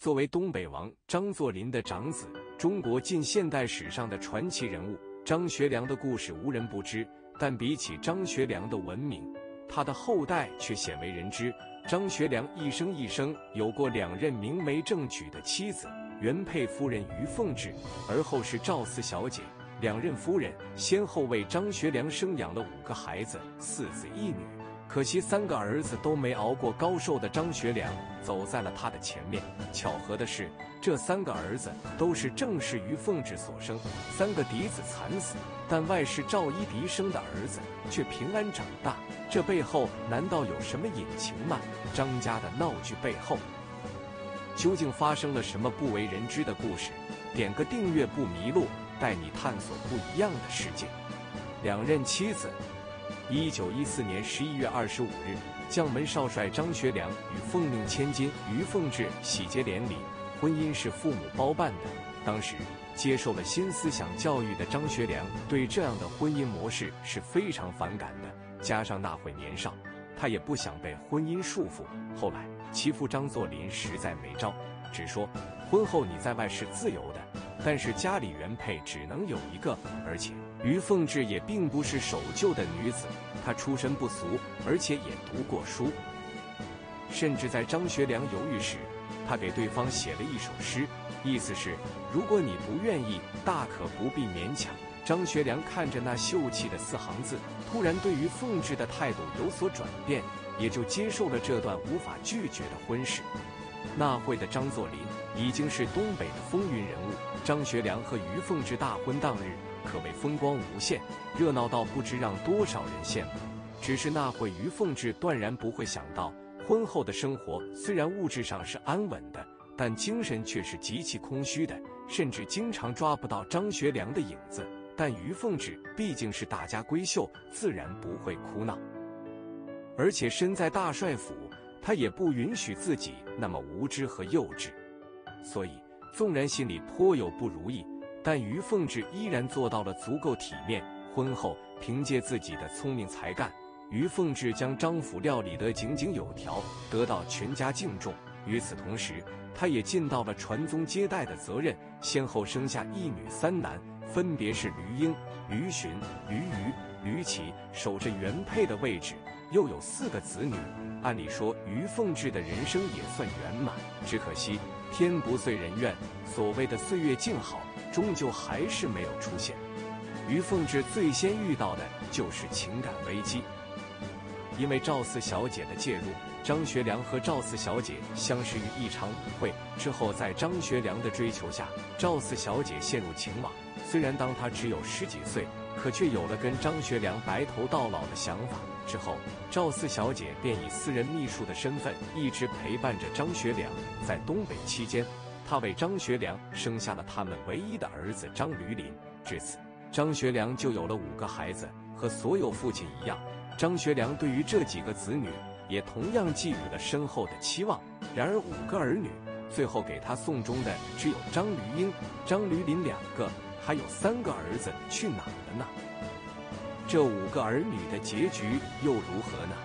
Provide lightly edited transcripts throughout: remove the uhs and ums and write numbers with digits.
作为东北王张作霖的长子，中国近现代史上的传奇人物张学良的故事无人不知，但比起张学良的闻名，他的后代却鲜为人知。张学良一生有过2任明媒正娶的妻子，原配夫人于凤至，而后是赵四小姐。2任夫人先后为张学良生养了5个孩子，4子1女。可惜3个儿子都没熬过高寿的张学良走在了他的前面。巧合的是，这3个儿子都是正室于凤至所生，3个嫡子惨死，但外室赵一荻生的儿子却平安长大。这背后难道有什么隐情吗？张家的闹剧背后究竟发生了什么不为人知的故事？点个订阅不迷路，带你探索不一样的世界。2任妻子。1914年11月25日，将门少帅张学良与奉命千金于凤至喜结连理，婚姻是父母包办的。当时接受了新思想教育的张学良对这样的婚姻模式是非常反感的，加上那会年少，他也不想被婚姻束缚。后来其父张作霖实在没招，只说婚后你在外是自由的，但是家里原配只能有1个，而且于凤至也并不是守旧的女子，她出身不俗，而且也读过书。甚至在张学良犹豫时，他给对方写了一首诗，意思是如果你不愿意，大可不必勉强。张学良看着那秀气的4行字，突然对于凤至的态度有所转变，也就接受了这段无法拒绝的婚事。那会的张作霖已经是东北的风云人物，张学良和于凤至大婚当日可谓风光无限，热闹到不知让多少人羡慕。只是那会于凤至断然不会想到，婚后的生活虽然物质上是安稳的，但精神却是极其空虚的，甚至经常抓不到张学良的影子。但于凤至毕竟是大家闺秀，自然不会哭闹，而且身在大帅府，他也不允许自己那么无知和幼稚。所以纵然心里颇有不如意，但于凤至依然做到了足够体面。婚后凭借自己的聪明才干，于凤至将张府料理得井井有条，得到全家敬重。与此同时，他也尽到了传宗接代的责任，先后生下1女3男，分别是吕英、吕询、吕瑜、吕启，守着原配的位置，又有4个子女。按理说于凤至的人生也算圆满，只可惜天不遂人愿，所谓的岁月静好终究还是没有出现。于凤至最先遇到的就是情感危机。因为赵四小姐的介入，张学良和赵四小姐相识于一场舞会之后，在张学良的追求下，赵四小姐陷入情网。虽然当她只有10几岁，可却有了跟张学良白头到老的想法。之后，赵四小姐便以私人秘书的身份一直陪伴着张学良。在东北期间，她为张学良生下了他们唯一的儿子张驴林。至此，张学良就有了5个孩子。和所有父亲一样，张学良对于这几个子女也同样寄予了深厚的期望。然而5个儿女，最后给他送终的只有张驴英、张驴林2个，还有3个儿子去哪儿了呢？这5个儿女的结局又如何呢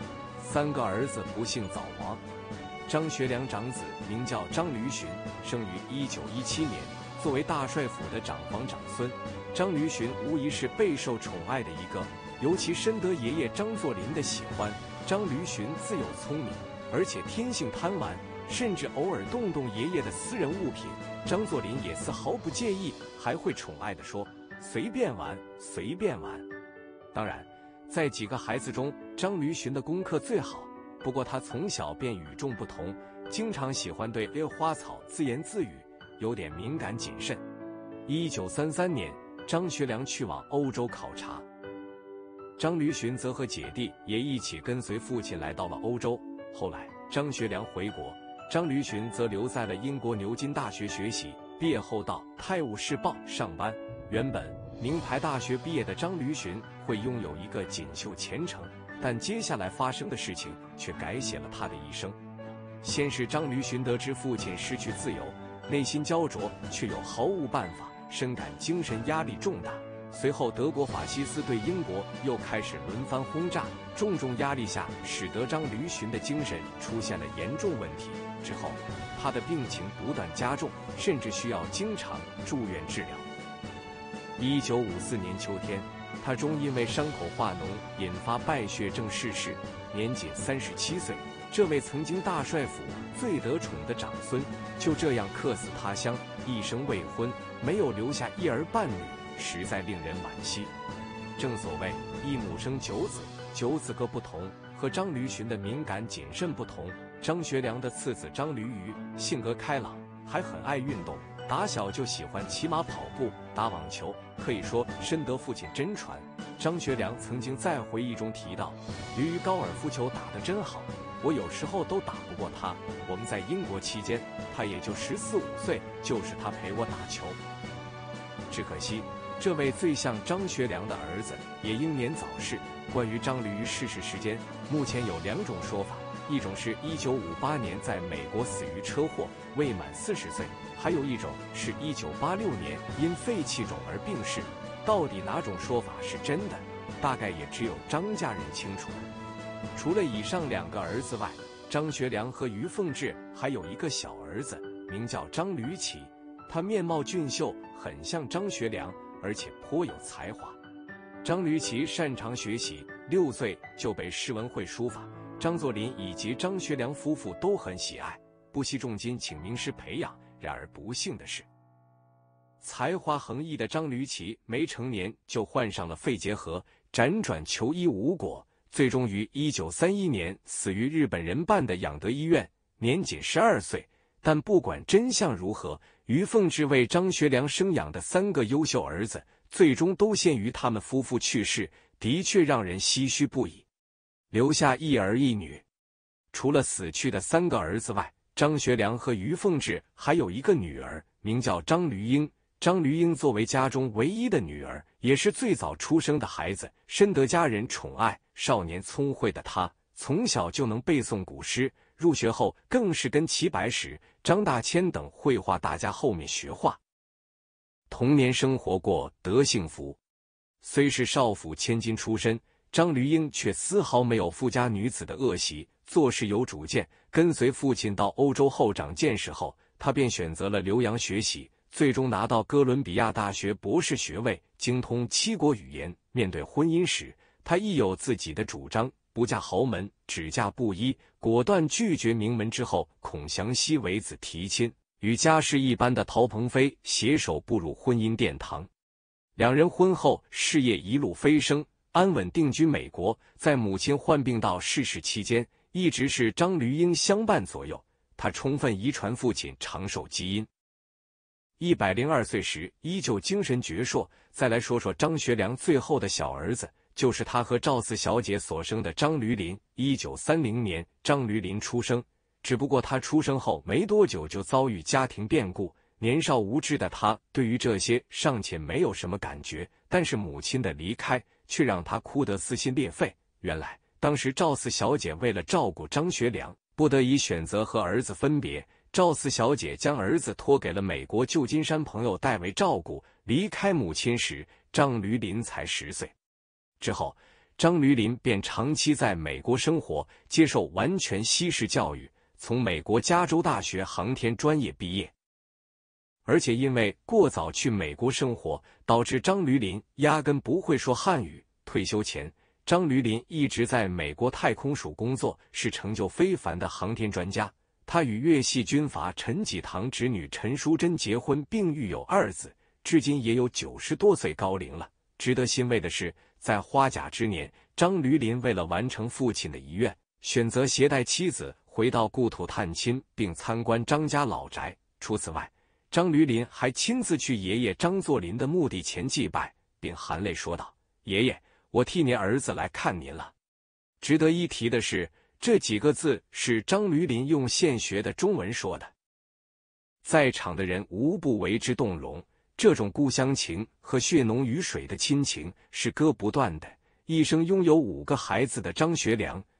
？3个儿子不幸早亡。张学良长子名叫张驴询，生于1917年，作为大帅府的长房长孙，张驴询无疑是备受宠爱的一个，尤其深得爷爷张作霖的喜欢。张驴询自幼聪明，而且天性贪玩，甚至偶尔动动爷爷的私人物品，张作霖也丝毫不介意，还会宠爱地说：“随便玩，随便玩。”当然，在几个孩子中，张驴询的功课最好。不过他从小便与众不同，经常喜欢对花草自言自语，有点敏感谨慎。1933年，张学良去往欧洲考察，张驴询则和姐弟也一起跟随父亲来到了欧洲。后来张学良回国，张驴询则留在了英国牛津大学学习，毕业后到《泰晤士报》上班。原本名牌大学毕业的张驴询会拥有一个锦绣前程，但接下来发生的事情却改写了他的一生。先是张驴询得知父亲失去自由，内心焦灼，却又毫无办法，深感精神压力重大。 随后，德国法西斯对英国又开始轮番轰炸，重重压力下，使得张驴寻的精神出现了严重问题。之后，他的病情不断加重，甚至需要经常住院治疗。1954年秋天，他终因为伤口化脓引发败血症逝世，年仅37岁。这位曾经大帅府最得宠的长孙，就这样客死他乡，一生未婚，没有留下一儿半女，实在令人惋惜。正所谓一母生九子，九子各不同，和张驴寻的敏感谨慎不同。张学良的次子张驴愚性格开朗，还很爱运动，打小就喜欢骑马、跑步、打网球，可以说深得父亲真传。张学良曾经在回忆中提到，驴愚高尔夫球打得真好，我有时候都打不过他。我们在英国期间，他也就14、15岁，就是他陪我打球。只可惜，这位最像张学良的儿子也英年早逝。关于张驴愚逝世时间，目前有2种说法，一种是1958年在美国死于车祸，未满40岁；还有一种是1986年因肺气肿而病逝。到底哪种说法是真的，大概也只有张家人清楚。除了以上2个儿子外，张学良和于凤至还有一个小儿子，名叫张驴奇。他面貌俊秀，很像张学良，而且颇有才华。张驴奇擅长学习，6岁就被诗文会书法，张作霖以及张学良夫妇都很喜爱，不惜重金请名师培养。然而不幸的是，才华横溢的张驴奇没成年就患上了肺结核，辗转求医无果，最终于1931年死于日本人办的养德医院，年仅12岁。但不管真相如何，于凤至为张学良生养的3个优秀儿子，最终都限于他们夫妇去世，的确让人唏嘘不已。留下一儿一女。除了死去的3个儿子外，张学良和于凤至还有一个女儿，名叫张驴英。张驴英作为家中唯一的女儿，也是最早出生的孩子，深得家人宠爱。少年聪慧的她，从小就能背诵古诗，入学后更是跟齐白石、张大千等绘画大家后面学画。童年生活过得幸福，虽是少府千金出身，张驴英却丝毫没有富家女子的恶习，做事有主见。跟随父亲到欧洲后长见识后，他便选择了留洋学习，最终拿到哥伦比亚大学博士学位，精通7国语言。面对婚姻时，他亦有自己的主张，不嫁豪门，只嫁布衣，果断拒绝名门之后孔祥熙为子提亲，与家世一般的陶鹏飞携手步入婚姻殿堂。2人婚后事业一路飞升，安稳定居美国。在母亲患病到逝世期间，一直是张驴英相伴左右，他充分遗传父亲长寿基因。102岁时依旧精神矍铄。再来说说张学良最后的小儿子，就是他和赵四小姐所生的张驴林。1930年，张驴林出生，只不过他出生后没多久就遭遇家庭变故。年少无知的他对于这些尚且没有什么感觉，但是母亲的离开却让他哭得撕心裂肺。原来当时赵四小姐为了照顾张学良，不得已选择和儿子分别。赵四小姐将儿子托给了美国旧金山朋友代为照顾。离开母亲时，张驴林才10岁。之后，张驴林便长期在美国生活，接受完全西式教育，从美国加州大学航天专业毕业。而且因为过早去美国生活，导致张驴林压根不会说汉语。退休前，张驴林一直在美国太空署工作，是成就非凡的航天专家。他与粤系军阀陈济棠侄女陈淑贞结婚，并育有2子，至今也有90多岁高龄了。值得欣慰的是，在花甲之年，张驴林为了完成父亲的遗愿，选择携带妻子回到故土探亲，并参观张家老宅。除此外，张驴林还亲自去爷爷张作霖的墓地前祭拜，并含泪说道：“爷爷，我替您儿子来看您了。”值得一提的是，这几个字是张驴林用现学的中文说的。在场的人无不为之动容，这种故乡情和血浓于水的亲情是割不断的。一生拥有5个孩子的张学良，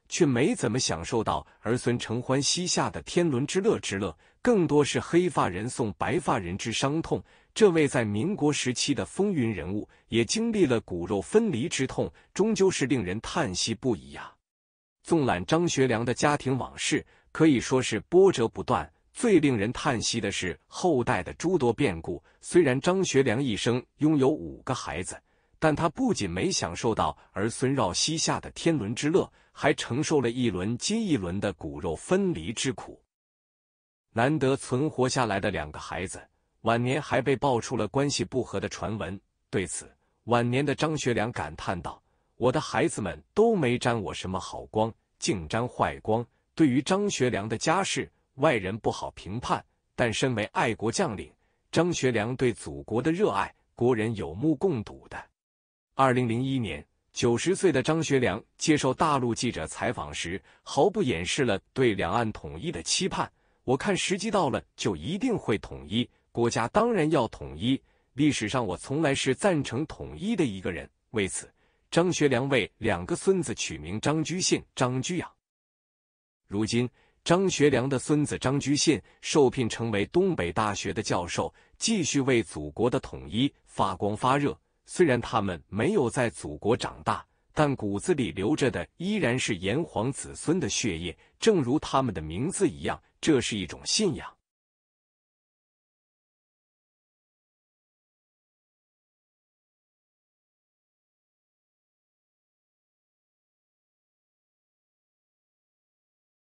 却没怎么享受到儿孙承欢膝下的天伦之乐，更多是黑发人送白发人之伤痛。这位在民国时期的风云人物，也经历了骨肉分离之痛，终究是令人叹息不已呀。纵览张学良的家庭往事，可以说是波折不断。最令人叹息的是后代的诸多变故。虽然张学良一生拥有5个孩子，但他不仅没享受到儿孙绕膝下的天伦之乐，还承受了一轮接一轮的骨肉分离之苦。难得存活下来的2个孩子，晚年还被爆出了关系不和的传闻。对此，晚年的张学良感叹道：“我的孩子们都没沾我什么好光，净沾坏光。”对于张学良的家世，外人不好评判，但身为爱国将领，张学良对祖国的热爱，国人有目共睹的。2001年，90岁的张学良接受大陆记者采访时，毫不掩饰了对两岸统一的期盼。我看时机到了，就一定会统一，国家当然要统一。历史上我从来是赞成统一的一个人。为此，张学良为2个孙子取名张居信、张居养。如今，张学良的孙子张居信受聘成为东北大学的教授，继续为祖国的统一发光发热。虽然他们没有在祖国长大，但骨子里流着的依然是炎黄子孙的血液，正如他们的名字一样，这是一种信仰。